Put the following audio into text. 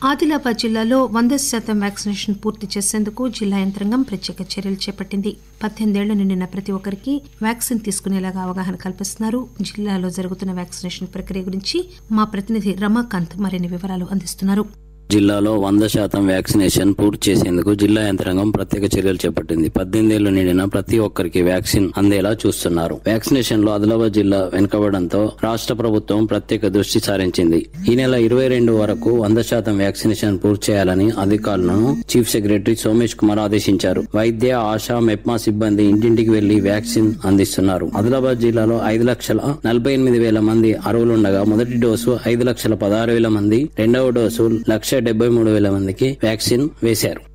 ఆదిలాబాద్ జిల్లాలో 100% వ్యాక్సినేషన్ పూర్తి చేసేందుకు జిల్లా యంత్రాంగం ప్రత్యేక చర్యలు చేపట్టింది. 18 ఏళ్లు నిండిన ప్రతి ఒక్కరికి వ్యాక్సిన్ తీసుకునేలాగా అవగాహన కల్పిస్తున్నారు. జిల్లాలో జరుగుతున్న వ్యాక్సినేషన్ ప్రక్రియ గురించి మా ప్రతినిధి రమాకాంత్ మరిన్ని వివరాలు అందిస్తున్నారు. జిల్లాలో 100% వ్యాక్సినేషన్ పూర్తి చేసేందుకు జిల్లా యంత్రాంగం ప్రత్యేక చర్యలు చేపట్టింది. 18 ఏళ్లు నిండిన ప్రతి ఒక్కరికి వ్యాక్సిన్ అందేలా చూస్తున్నారు. వ్యాక్సినేషన్ లో ఆదిలాబాద్ జిల్లా వెనుకబడంతో రాష్ట్ర ప్రభుత్వం ప్రత్యేక దృష్టి సారించింది. ఈ నెల 22 వరకు 100% వ్యాక్సినేషన్ పూర్తి చేయాలని అధికారులను చీఫ్ సెక్రటరీ సోమేష్ కుమార్ ఆదేశించారు. వైద్య, ఆశా, మెప్మా సిబ్బంది ఇంటింటికి వెళ్లి వ్యాక్సిన్ అందిస్తున్నారు. ఆదిలాబాద్ జిల్లాలో 5,48,000 మంది అర్హులుండగా మొదటి డోసు 5,16,000 మంది, రెండవ డోసు 1,73,000 మందికి వ్యాక్సిన్ వేశారు.